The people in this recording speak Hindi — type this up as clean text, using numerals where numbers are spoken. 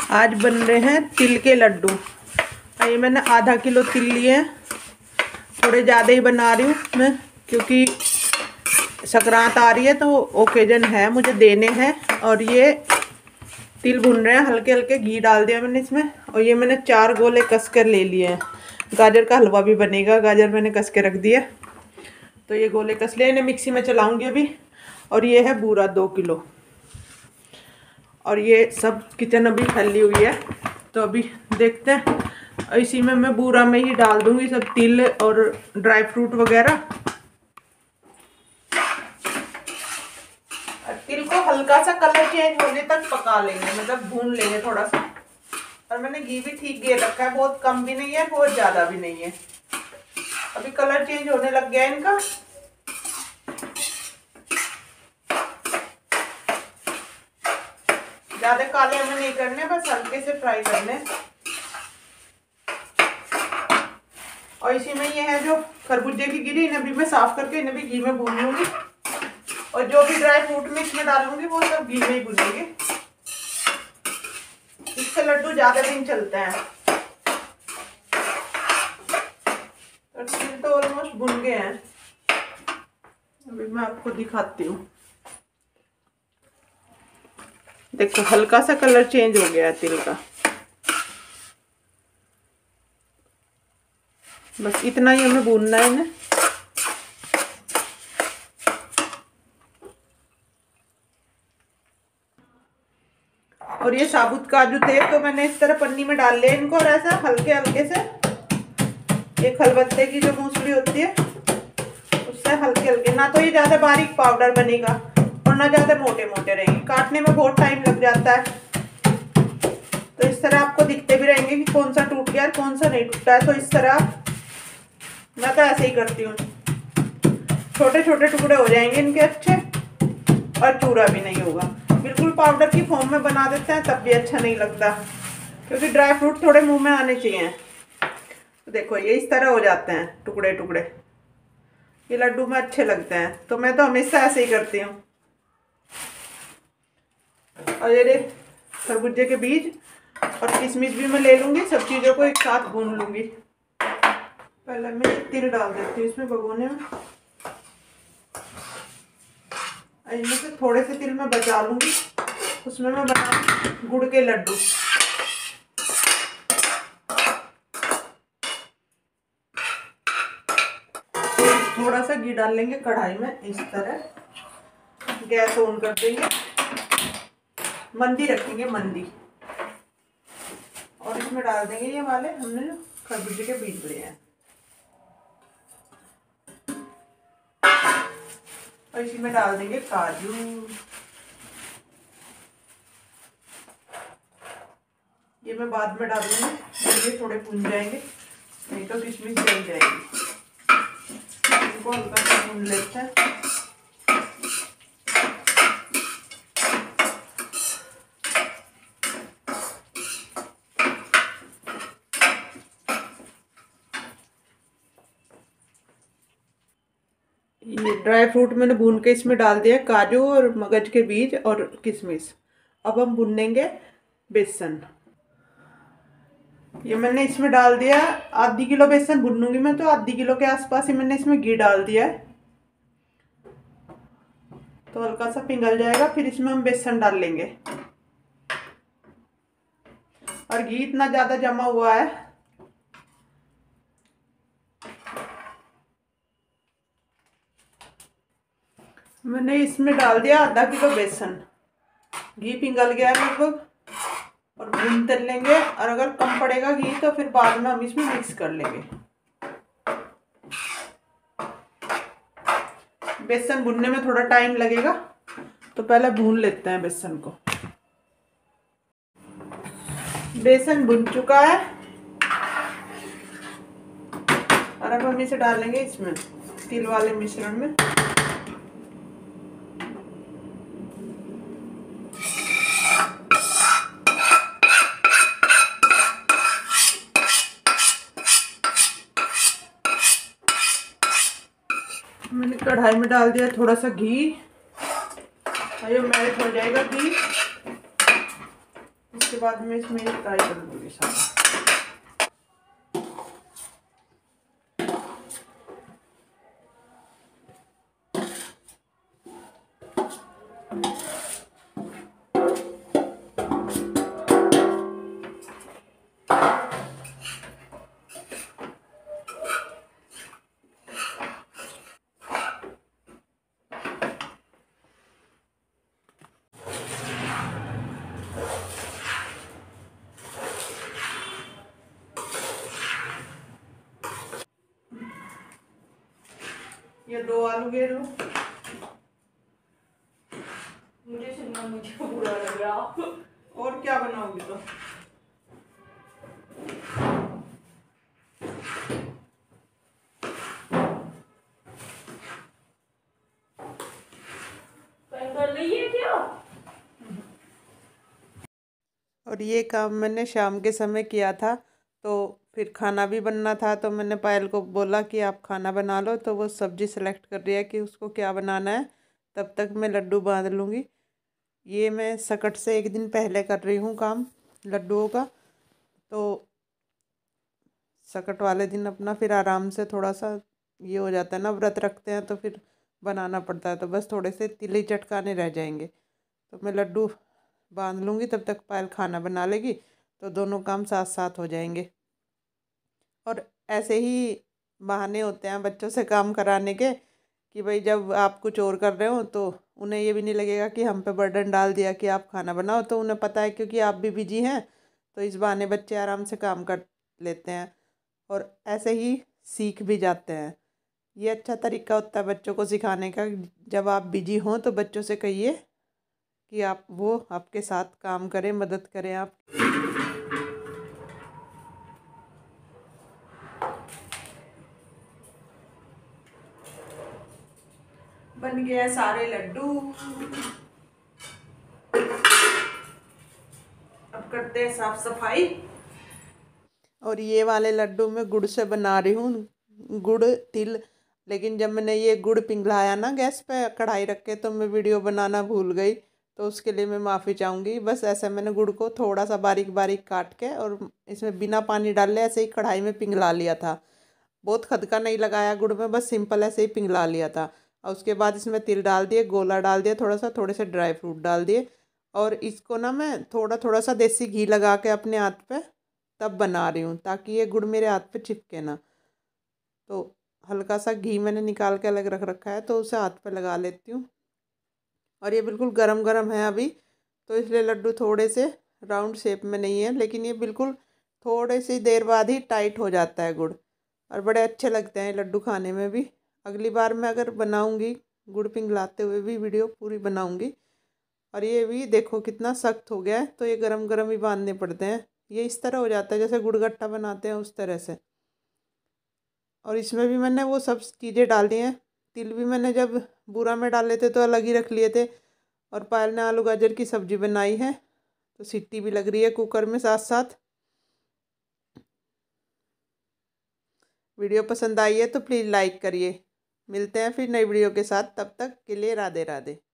आज बन रहे हैं तिल के लड्डू। ये मैंने आधा किलो तिल लिए हैं, थोड़े ज़्यादा ही बना रही हूँ मैं क्योंकि संक्रांत आ रही है तो ओकेजन है, मुझे देने हैं। और ये तिल भुन रहे हैं, हल्के हल्के घी डाल दिया मैंने इसमें। और ये मैंने 4 गोले कस कर ले लिए हैं। गाजर का हलवा भी बनेगा, गाजर मैंने कस के रख दिया। तो ये गोले कस लिए, इन्हें मिक्सी में चलाऊंगी अभी। और ये है बूरा 2 किलो। और ये सब किचन अभी फैली हुई है, तो अभी देखते हैं। इसी में मैं बूरा में ही डाल दूंगी सब तिल और ड्राई फ्रूट वगैरह। तिल को हल्का सा कलर चेंज होने तक पका लेंगे, मतलब भून लेंगे थोड़ा सा। और मैंने घी भी ठीक घेर रखा है, बहुत कम भी नहीं है बहुत ज़्यादा भी नहीं है। अभी कलर चेंज होने लग गया है इनका। ज़्यादा काले हमें नहीं करने, बस हल्के से फ्राई करने। और इसी में ये है जो खरबूजे की गिरी, इन्हें भी मैं साफ करके इन्हें भी घी में भून लूंगी। और जो भी ड्राई फ्रूट में इसमें डालूंगी वो सब घी में ही भूनेंगे। इससे लड्डू ज़्यादा दिन चलते हैं। और तिल तो ऑलमोस्ट भुन गए हैं, अभी मैं आपको दिखाती हूँ। देखो हल्का सा कलर चेंज हो गया है तिल का। बस इतना ही हमें भूनना है इन्हें। और ये साबुत काजू थे तो मैंने इस तरह पन्नी में डाल लिया इनको, और ऐसा हल्के हल्के से एक खलबत्ते की जो मूसली होती है उससे हल्के हल्के, ना तो ये ज़्यादा बारीक पाउडर बनेगा और ना ज़्यादा मोटे मोटे रहेंगे, काटने में बहुत टाइम लग जाता है। तो इस तरह आपको दिखते भी रहेंगे कि कौन सा टूट गया और कौन सा नहीं टूटा है। तो इस तरह मैं तो ऐसे ही करती हूँ, छोटे छोटे टुकड़े हो जाएंगे इनके अच्छे, और चूरा भी नहीं होगा। बिल्कुल पाउडर की फॉर्म में बना देते हैं तब भी अच्छा नहीं लगता, क्योंकि ड्राई फ्रूट थोड़े मुंह में आने चाहिए। तो देखो ये इस तरह हो जाते हैं टुकड़े टुकड़े, ये लड्डू में अच्छे लगते हैं। तो मैं तो हमेशा ऐसे ही करती हूँ। और ये खरबूजे के बीज और किशमिश भी मैं ले लूँगी, सब चीज़ों को एक साथ भून लूँगी। पहले मैं तिल डाल देती हूँ इसमें भगोने में। इनमें से थोड़े से तिल मैं बचा लूँगी, उसमें मैं बना गुड़ के लड्डू। थोड़ा सा घी डाल लेंगे कढ़ाई में इस तरह, गैस ऑन कर देंगे, मंदी रखेंगे मंदी। और इसमें डाल देंगे ये वाले हमने जो खरबूजे के बीज लिए हैं। और इसी में डाल देंगे काजू। ये मैं बाद में डालूंगी जब ये थोड़े भून जाएंगे, नहीं तो किशमिश जल जाएगी। इनको हल्का सा भून लेते हैं। ये ड्राई फ्रूट मैंने भून के इसमें डाल दिया, काजू और मगज के बीज और किशमिश। अब हम भूनेंगे बेसन। ये मैंने इसमें डाल दिया, आधी किलो बेसन भूनूंगी मैं, तो आधी किलो के आसपास ही मैंने इसमें घी डाल दिया है। तो हल्का सा पिघल जाएगा, फिर इसमें हम बेसन डाल लेंगे। और घी इतना ज़्यादा जमा हुआ है, मैंने इसमें डाल दिया आधा किलो बेसन। घी पिघल गया है लगभग, और भूनते लेंगे। और अगर कम पड़ेगा घी तो फिर बाद में हम इसमें मिक्स कर लेंगे। बेसन भूनने में थोड़ा टाइम लगेगा, तो पहले भून लेते हैं बेसन को। बेसन भुन चुका है, और अब हम इसे डालेंगे इसमें तिल वाले मिश्रण में। मैंने कढ़ाई में डाल दिया थोड़ा सा घी, ये मेल्ट हो जाएगा घी। उसके बाद में इसमें फ्राई कर दूँगी सारा। ये 2 आलू घेर लो। मुझे शिमला मिर्च का बुरा लग रहा। और क्या बनाओगी तो? कर रही है क्या? और ये काम मैंने शाम के समय किया था, तो फिर खाना भी बनना था, तो मैंने पायल को बोला कि आप खाना बना लो, तो वो सब्ज़ी सेलेक्ट कर रही है कि उसको क्या बनाना है। तब तक मैं लड्डू बांध लूँगी। ये मैं सकट से एक दिन पहले कर रही हूँ काम लड्डुओं का, तो सकट वाले दिन अपना फिर आराम से थोड़ा सा ये हो जाता है ना, व्रत रखते हैं तो फिर बनाना पड़ता है, तो बस थोड़े से तिल चटकाने रह जाएंगे। तो मैं लड्डू बांध लूँगी, तब तक पायल खाना बना लेगी, तो दोनों काम साथ साथ हो जाएंगे। और ऐसे ही बहाने होते हैं बच्चों से काम कराने के कि भाई जब आप कुछ और कर रहे हो तो उन्हें ये भी नहीं लगेगा कि हम पे बर्डन डाल दिया कि आप खाना बनाओ, तो उन्हें पता है क्योंकि आप भी बिजी हैं, तो इस बहाने बच्चे आराम से काम कर लेते हैं और ऐसे ही सीख भी जाते हैं। ये अच्छा तरीका होता है बच्चों को सिखाने का। जब आप बिजी हों तो बच्चों से कहिए कि आप वो आपके साथ काम करें, मदद करें आप। बन गया सारे लड्डू। अब करते हैं साफ सफाई। और ये वाले लड्डू मैं गुड़ से बना रही हूँ, गुड़ तिल। लेकिन जब मैंने ये गुड़ पिघलाया ना गैस पे कढ़ाई रख के, तो मैं वीडियो बनाना भूल गई, तो उसके लिए मैं माफ़ी चाहूँगी। बस ऐसे मैंने गुड़ को थोड़ा सा बारीक बारीक काट के और इसमें बिना पानी डाले ऐसे ही कढ़ाई में पिघला लिया था। बहुत खदका नहीं लगाया गुड़ में, बस सिंपल ऐसे ही पिघला लिया था। और उसके बाद इसमें तिल डाल दिए, गोला डाल दिया थोड़ा सा, थोड़े से ड्राई फ्रूट डाल दिए। और इसको ना मैं थोड़ा थोड़ा सा देसी घी लगा के अपने हाथ पे तब बना रही हूँ, ताकि ये गुड़ मेरे हाथ पे चिपके ना। तो हल्का सा घी मैंने निकाल के अलग रख रखा है, तो उसे हाथ पे लगा लेती हूँ। और ये बिल्कुल गरम गरम है अभी, तो इसलिए लड्डू थोड़े से राउंड शेप में नहीं है, लेकिन ये बिल्कुल थोड़े सी देर बाद ही टाइट हो जाता है गुड़, और बड़े अच्छे लगते हैं लड्डू खाने में भी। अगली बार मैं अगर बनाऊँगी गुड़ पिघलाते हुए भी वीडियो पूरी बनाऊँगी। और ये भी देखो कितना सख्त हो गया है, तो ये गरम गरम ही बांधने पड़ते हैं। ये इस तरह हो जाता है जैसे गुड़ गट्टा बनाते हैं उस तरह से। और इसमें भी मैंने वो सब चीज़ें डाल दी हैं। तिल भी मैंने जब बूरा में डाले थे तो अलग ही रख लिए थे। और पायल ने आलू गाजर की सब्ज़ी बनाई है, तो सीटी भी लग रही है कुकर में साथ साथ। वीडियो पसंद आई है तो प्लीज़ लाइक करिए। मिलते हैं फिर नई वीडियो के साथ, तब तक के लिए राधे राधे।